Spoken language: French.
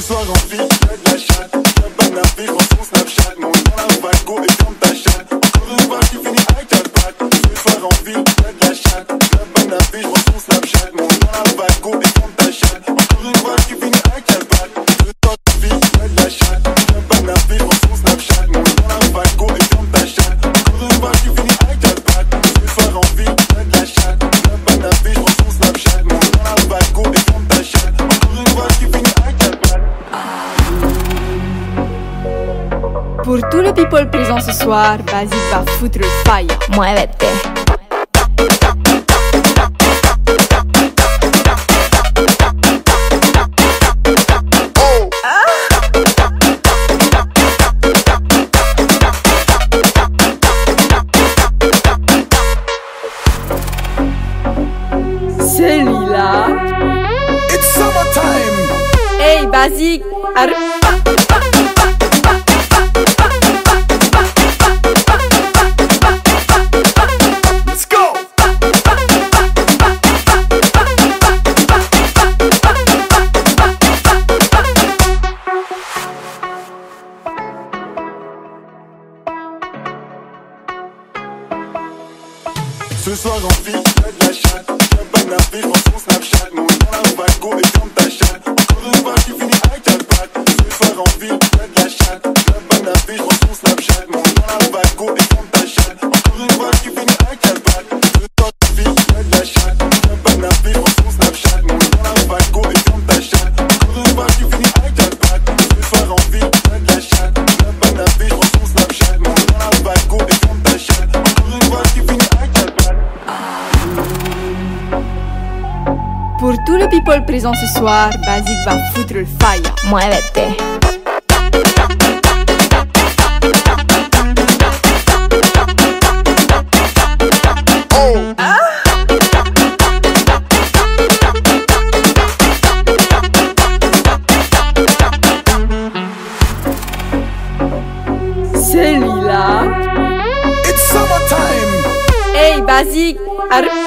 soir en file, y'a de la chatte. La banane à vivre son Snapchat. Monte dans la Valgo et ferme ta chatte. Encore une fois qui finit avec ta patte. Ce soir en file, y'a de la chatte. La banane à vivre son Snapchat. Monte dans la Valgo et ferme ta chatte. Encore une fois qui finit avec ta patte. Ce soir en file, y'a de la chatte. La banane à vivre son Snapchat. Monte dans la Valgo et ferme ta chatte. Encore une fois qui finit avec ta patte. Ce soir en file, y'a de la chatte. La banane à vivre son Snapchat. Monte dans la Valgo et ferme ta chatte. Encore une fois qui finit avec ta patte. Pour tous les people présents ce soir, Basique va foutre le fire. Muévete. Celui-là. It's summertime. Hey, Basique. Let's go. Ce soir en file, y'a de la chatte. La banane à vivre son Snapchat. Monte dans la Valgo et ferme ta chatte. Encore une fois qui finit avec ta patte. Ce soir en file, y'a de la chatte. La banane à vivre son Snapchat. Monte dans la Valgo et ferme ta chatte. Encore une fois qui finit avec ta patte. Ce soir en file, y'a de la chatte. La banane à vivre son Snapchat. Monte dans la Valgo et ferme ta chatte. Encore une fois qui finit avec ta patte. Ce soir en file, y'a de la chatte. La banane à vivre son Snapchat. Monte dans la Valgo et ferme ta chatte. Encore une fois qui finit avec ta patte. Pour tous les people présents ce soir, Basique va foutre le fire. Muévete. Celui-là. It's summertime. Hey, Basique.